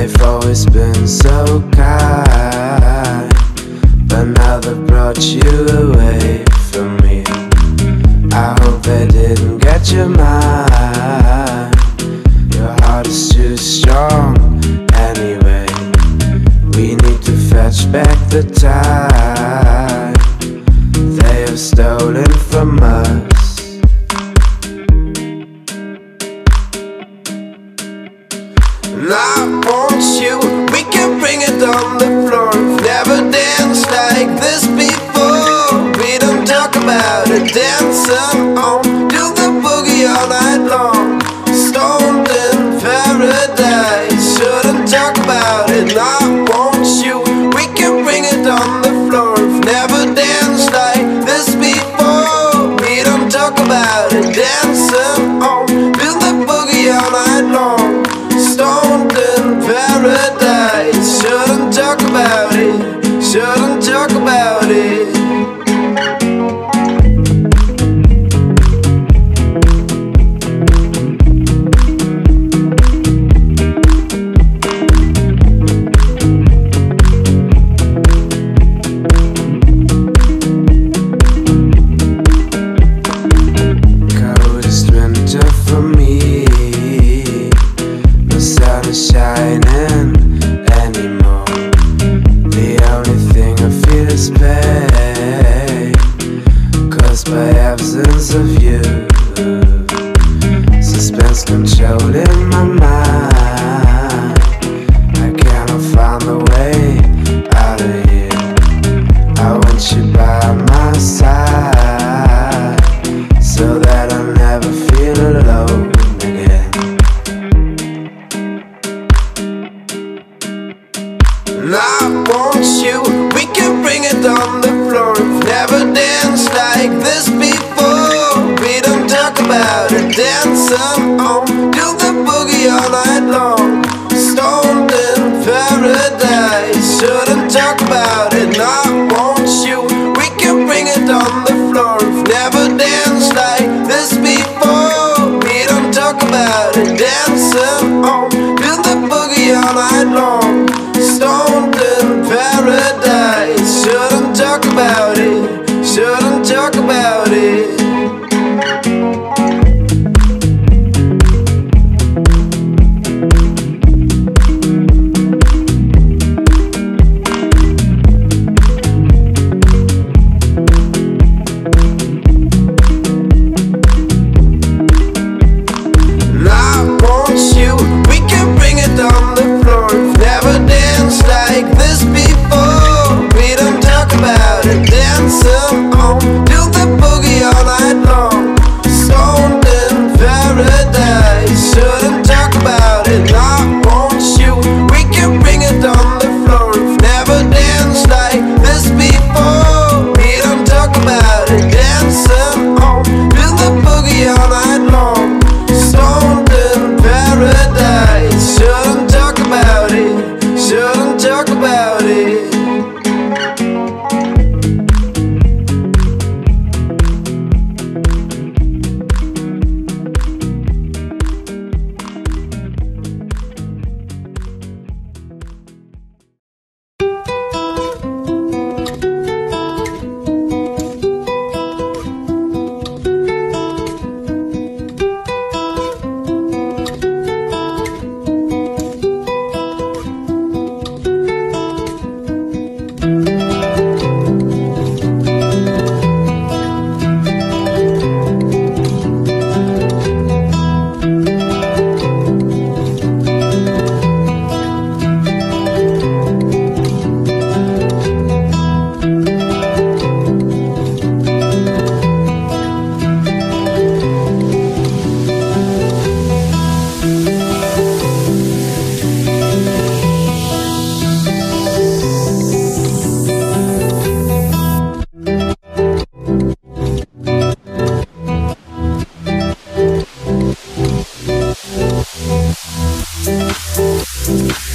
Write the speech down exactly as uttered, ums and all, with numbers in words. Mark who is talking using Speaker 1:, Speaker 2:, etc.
Speaker 1: They've always been so kind, but now they've brought you away from me. I hope they didn't get your mind. Your heart is too strong anyway. We need to fetch back the time they have stolen from us. And I want you, we can bring it on the floor. We've never danced like this before. We don't talk about it, dancing on, do the boogie all night long. Stoned in paradise, shouldn't talk about it. And I want you, we can bring it on the floor. We've never danced like this before. We don't talk about it, dancing on, do the boogie all night long. Stoned in paradise, shouldn't talk about it, shouldn't talk about it. Coldest winter for me, no sun is shining anymore. The only thing I feel is pain, caused by absence of you. Suspense controlling my mind. I cannot find the way out of here. I want you by my side, so that I'll never feel alone again. And I want you, we can bring it on the floor. We've never danced like this before. We don't talk about it, dancing on, do the boogie all night long. Stoned in paradise, shouldn't talk about it. And I want you, we can bring it on the floor. We've never danced like this before. We don't talk about it, dancing on, do the boogie all night long. Stoned in paradise, shouldn't talk about it, shouldn't talk about it. And I want you, we can bring it on the floor. We've never danced like this before. We don't talk about it, dancing on, do the boogie all night long. Stoned in paradise, shouldn't talk about it. And I want you, we can bring it on the floor. We've never danced like this before. We don't talk about it, dancing on, do the boogie all night long. Stoned in paradise, shouldn't talk about it, shouldn't talk about it.
Speaker 2: We'll be right back.